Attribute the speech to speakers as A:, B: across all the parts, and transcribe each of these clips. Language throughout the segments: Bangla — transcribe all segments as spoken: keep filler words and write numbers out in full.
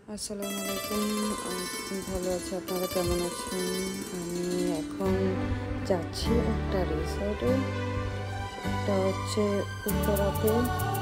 A: আসসালামু আলাইকুম। আমি ভালো আছি, আপনারা কেমন আছেন? আমি এখন যাচ্ছি একটা রিসর্টে। এটা হচ্ছে উত্তরাতে,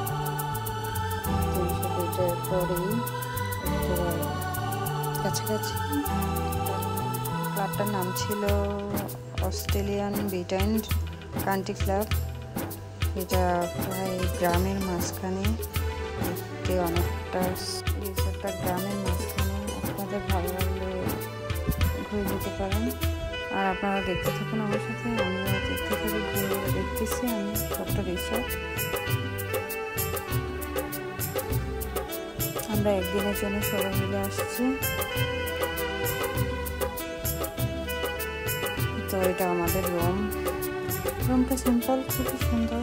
A: তিনশো ফিটের পরেই উত্তরার কাছাকাছি। ক্লাবটার নাম ছিল Australian beat and country club. এটা প্রায় গ্রামের মাঝখানে, দেখতে অনেকটা রিসর্টটা গ্রামের মাঝখানে। আপনাদের ভালো লাগলে ঘুরে যেতে পারেন, আর আপনারা দেখতে থাকুন আমার সাথে। আমিও দেখতে থাকি, ঘুরে দেখতেছি আমি একটা রিসর্ট। আমরা একদিনের জন্য সবাই মিলে আসছি। তো এটা আমাদের রুম। রুমটা সিম্পল, খুবই সুন্দর।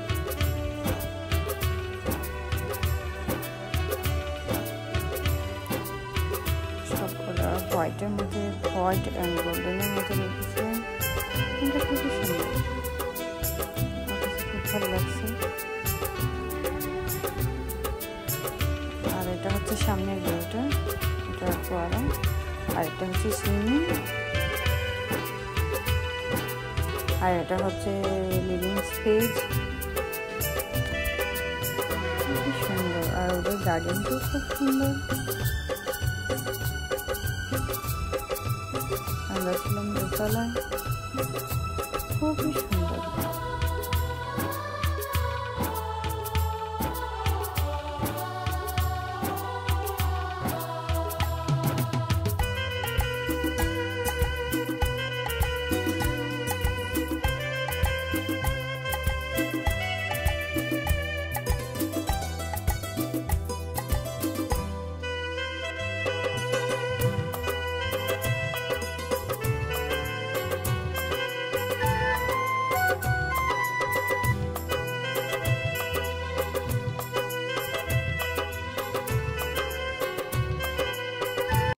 A: সবগুলো হোয়াইটের মধ্যে, হোয়াইট অ্যান্ড গোল্ডেনের মধ্যে রেখেছে। এটা খুবই সুন্দর, আমার কাছে খুব ভালো লাগছে। আর এটা হচ্ছে সামনের ভিউটা, এটা ফোয়ারা। আর এটা হচ্ছে সুইমিং, আর এটা হচ্ছে লিভিং স্পেস। খুবই সুন্দর, আর ওদের গার্ডেনটাও খুব সুন্দর। আমরা ছিলাম দোতলায়, খুবই সুন্দর।